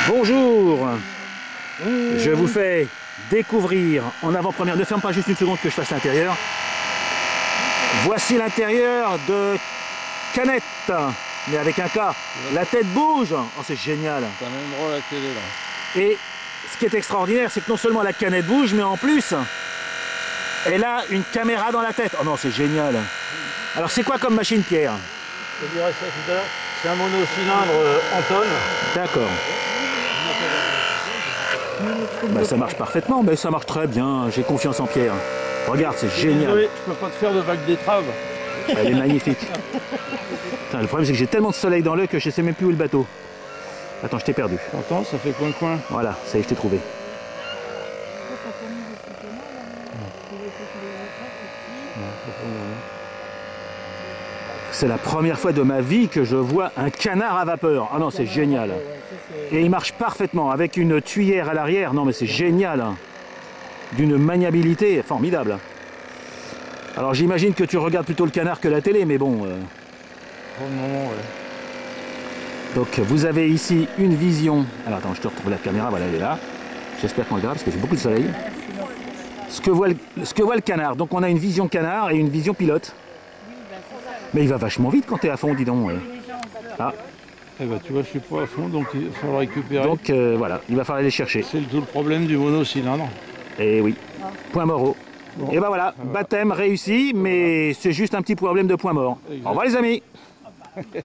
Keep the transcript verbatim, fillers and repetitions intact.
Bonjour, je vous fais découvrir en avant-première, ne ferme pas juste une seconde que je fasse l'intérieur. Voici l'intérieur de Canette, mais avec un K. La tête bouge, oh, c'est génial. T'as même droit à la télé là. Et ce qui est extraordinaire, c'est que non seulement la canette bouge, mais en plus, elle a une caméra dans la tête. Oh non, c'est génial. Alors c'est quoi comme machine, Pierre? Je dirais ça tout à l'heure. C'est un monocylindre euh, Anton. D'accord. Bah, ça marche parfaitement, mais ça marche très bien. J'ai confiance en Pierre. Regarde, c'est génial. Désolé, je peux pas te faire de vague d'étrave. Elle est magnifique. Putain, le problème, c'est que j'ai tellement de soleil dans l'œil que je sais même plus où est le bateau. Attends, je t'ai perdu. T'entends, ça fait coin-coin. Voilà, ça y est, je t'ai trouvé. C'est la première fois de ma vie que je vois un canard à vapeur. Ah non, c'est génial. Et il marche parfaitement avec une tuyère à l'arrière. Non, mais c'est génial. D'une maniabilité formidable. Alors j'imagine que tu regardes plutôt le canard que la télé, mais bon. Euh... Pour le moment, ouais. Donc vous avez ici une vision. Alors attends, je te retrouve la caméra, voilà, elle est là. J'espère qu'on le verra parce que j'ai beaucoup de soleil. Ce que, voit le, ce que voit le canard. Donc on a une vision canard et une vision pilote. Mais il va vachement vite quand tu es à fond, dis donc. Ah. Eh ben, tu vois, je suis pas à fond, donc il va falloir récupérer. Donc euh, voilà, il va falloir aller chercher. C'est tout le problème du monocylindre. Et oui, point mort. Bon. Et ben voilà, baptême réussi, mais c'est juste un petit problème de point mort. Exact. Au revoir les amis.